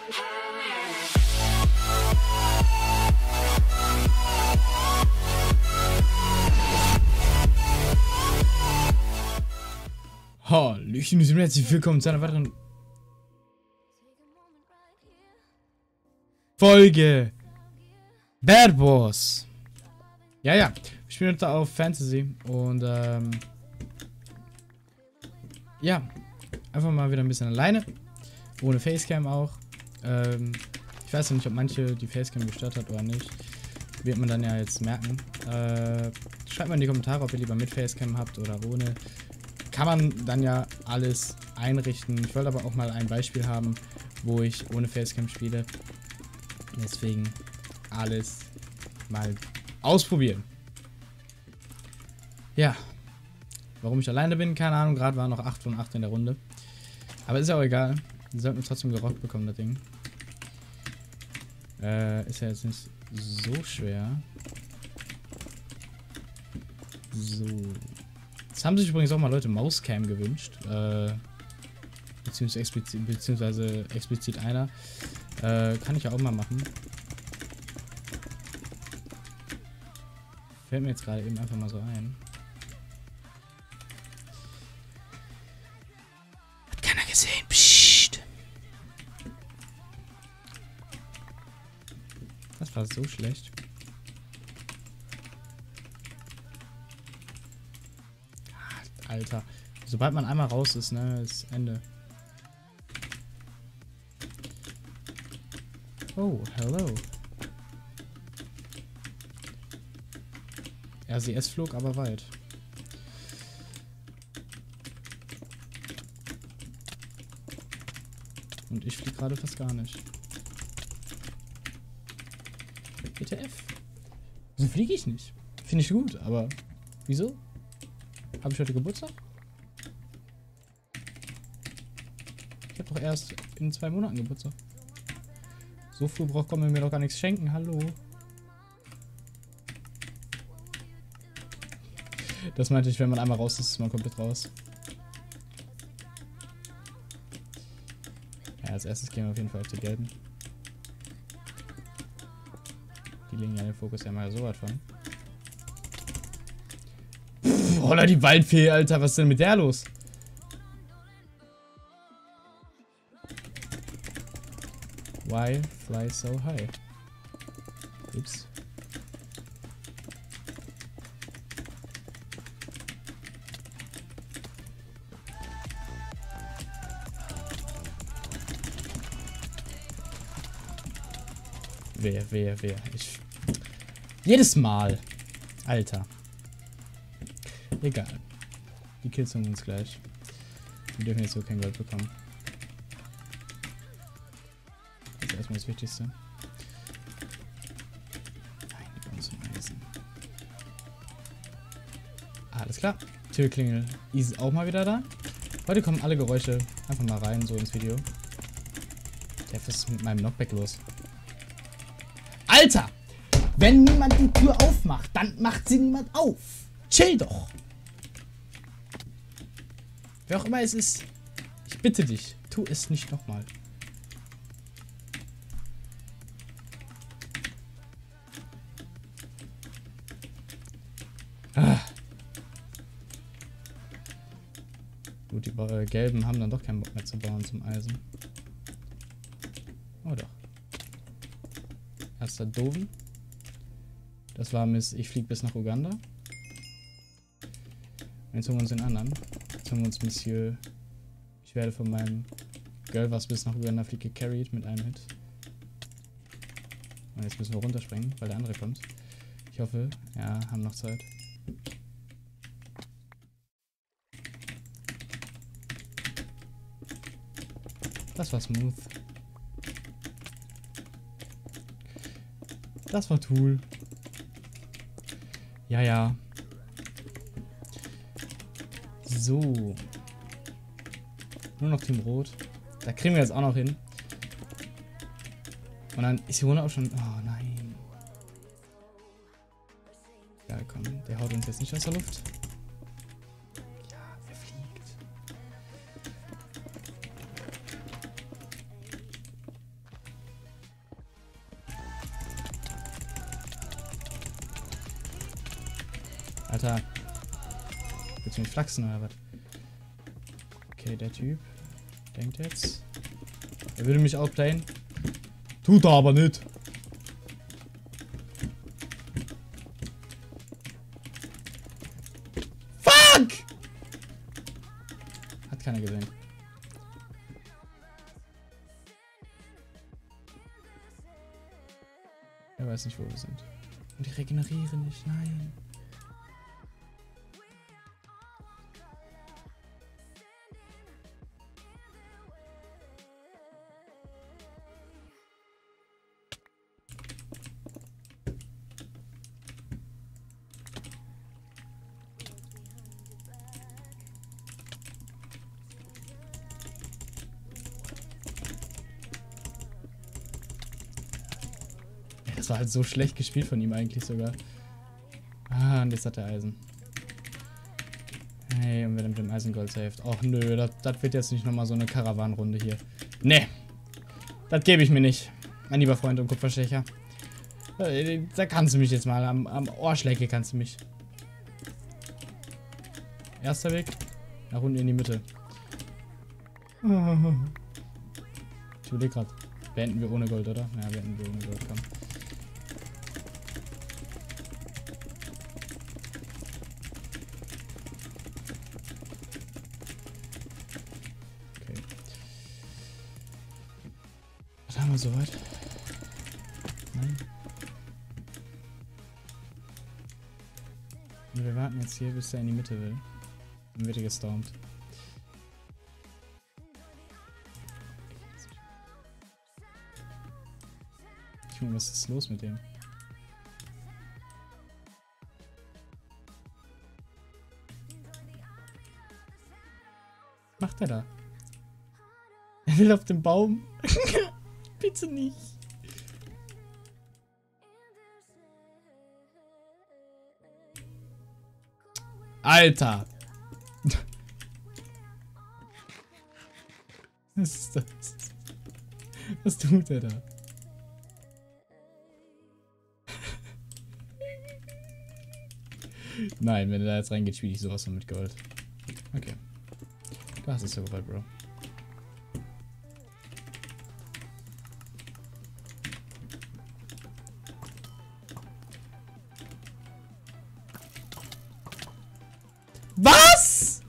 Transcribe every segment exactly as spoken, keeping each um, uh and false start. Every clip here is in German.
Hallöchen, und herzlich willkommen zu einer weiteren Folge Bed Wars. Ja, ja, ich spiele da auf Fantasy und ähm, ja, einfach mal wieder ein bisschen alleine, ohne Facecam auch. Ähm, ich weiß ja nicht, ob manche die Facecam gestört hat oder nicht. Wird man dann ja jetzt merken. Äh, schreibt mal in die Kommentare, ob ihr lieber mit Facecam habt oder ohne. Kann man dann ja alles einrichten. Ich wollte aber auch mal ein Beispiel haben, wo ich ohne Facecam spiele. Deswegen alles mal ausprobieren. Ja. Warum ich alleine bin, keine Ahnung. Gerade waren noch acht von acht in der Runde. Aber ist ja auch egal. Wir sollten trotzdem gerockt bekommen, das Ding. Äh, ist ja jetzt nicht so schwer. So. Es haben sich übrigens auch mal Leute Mauscam gewünscht. Äh, beziehungsweise, explizit, beziehungsweise explizit einer. Äh, kann ich ja auch mal machen. Fällt mir jetzt gerade eben einfach mal so ein. Hat keiner gesehen. Psst. Das war so schlecht. Alter. Sobald man einmal raus ist, ne, ist Ende. Oh, hello. R C S flog aber weit. Und ich fliege gerade fast gar nicht. W T F. So fliege ich nicht. Finde ich gut, aber wieso? Habe ich heute Geburtstag? Ich habe doch erst in zwei Monaten Geburtstag. So früh braucht man mir doch gar nichts schenken. Hallo. Das meinte ich, wenn man einmal raus ist, ist man komplett raus. Ja, als erstes gehen wir auf jeden Fall auf die gelben. Die legen ja den Fokus ja mal so weit von. Holla die Waldfee, Alter, was ist denn mit der los? Why fly so high? Ups. Wer, wer, wer? Ich... Jedes Mal. Alter. Egal. Die Kills haben uns gleich. Wir dürfen jetzt so kein Gold bekommen. Das ist erstmal das Wichtigste. Nein, die wollen zum Eisen. Alles klar. Türklingel ist auch mal wieder da. Heute kommen alle Geräusche einfach mal rein, so ins Video. Ja, was ist mit meinem Knockback los? Alter! Wenn niemand die Tür aufmacht, dann macht sie niemand auf. Chill doch! Wer auch immer es ist, ich bitte dich, tu es nicht nochmal. Ah. Gut, die äh, Gelben haben dann doch keinen Bock mehr zu bauen zum Eisen. Oh doch. Erster Dovi. Das war Miss, ich flieg bis nach Uganda. Und jetzt holen wir uns den anderen. Jetzt holen wir uns Monsieur. Ich werde von meinem Girl, was bis nach Uganda fliegt, gecarried mit einem Hit. Und jetzt müssen wir runterspringen, weil der andere kommt. Ich hoffe, ja, haben noch Zeit. Das war smooth. Das war Tool. Ja, ja. So. Nur noch Team Rot. Da kriegen wir jetzt auch noch hin. Und dann ist die Runde auch schon... Oh nein. Ja, komm. Der haut uns jetzt nicht aus der Luft. Ja, wer fliegt? Alter. Willst du mich flachsen oder was? Okay, der Typ denkt jetzt. Er würde mich outplayen. Tut er aber nicht. Fuck! Hat keiner gesehen. Er weiß nicht, wo wir sind. Und ich regeneriere nicht. Nein. Das war halt so schlecht gespielt von ihm eigentlich sogar. Ah, und jetzt hat er Eisen. Hey, und wer mit dem Eisengold saved. Och nö, das, das wird jetzt nicht nochmal so eine Karawanenrunde hier. Nee. Das gebe ich mir nicht. Mein lieber Freund und Kupferstecher. Da kannst du mich jetzt mal. Am, am Ohrschläge kannst du mich. Erster Weg. Nach unten in die Mitte. Ich überlege gerade. Beenden wir ohne Gold, oder? Ja, beenden wir ohne Gold. Komm. Was haben wir soweit? Nein. Und wir warten jetzt hier, bis er in die Mitte will. Dann wird er gestormt. Junge, was ist los mit dem? Was macht er da? Er will auf den Baum. Bitte nicht. Alter. Was ist das? Was tut er da? Nein, wenn er da jetzt reingeht, spiele ich sowas von mit Gold. Okay. Das ist so weit, Bro. Was?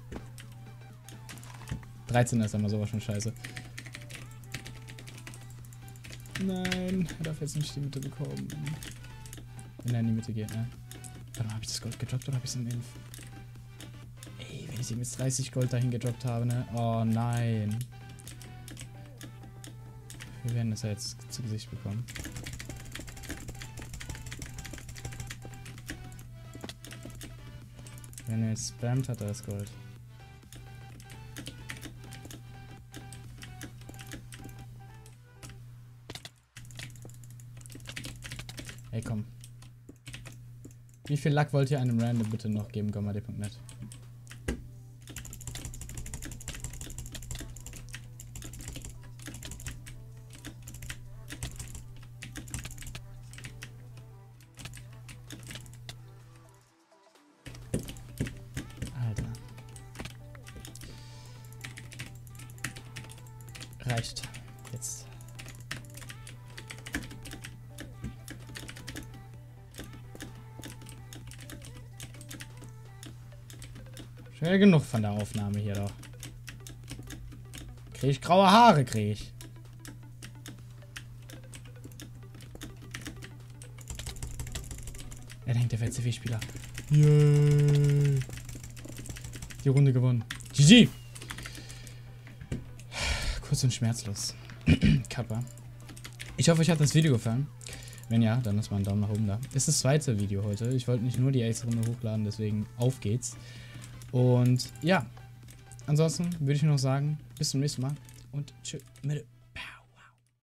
dreizehn ist aber sowas schon scheiße. Nein, er darf jetzt nicht die Mitte bekommen. Wenn er in die Mitte geht, ne? Warte mal, hab ich das Gold gedroppt oder hab ich es im Inf? Ey, wenn ich ihm jetzt dreißig Gold dahin gedroppt habe, ne? Oh nein. Wir werden das ja jetzt zu Gesicht bekommen. Wenn er jetzt spammt, hat er das Gold. Ey, komm. Wie viel Lack wollt ihr einem Random bitte noch geben, gommade punkt net? Alter. Reicht. Jetzt. Schnell genug von der Aufnahme hier doch. Krieg ich graue Haare, krieg ich. Er denkt, der wäre C V-Spieler. Yay. Die Runde gewonnen. G G. Kurz und schmerzlos. Kappa. Ich hoffe, euch hat das Video gefallen. Wenn ja, dann lasst mal einen Daumen nach oben da. Das ist das zweite Video heute. Ich wollte nicht nur die Ace-Runde hochladen, deswegen auf geht's. Und ja, ansonsten würde ich nur noch sagen, bis zum nächsten Mal und tschüss.